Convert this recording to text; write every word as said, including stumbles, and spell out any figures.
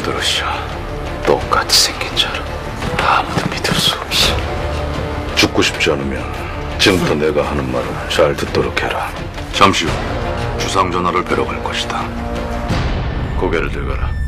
버릇이야. 똑같이 생긴 자라 아무도 믿을 수 없어. 죽고 싶지 않으면 지금부터 내가 하는 말을 잘 듣도록 해라. 잠시 후 주상 전하를 뵈러 갈 것이다. 고개를 들거라.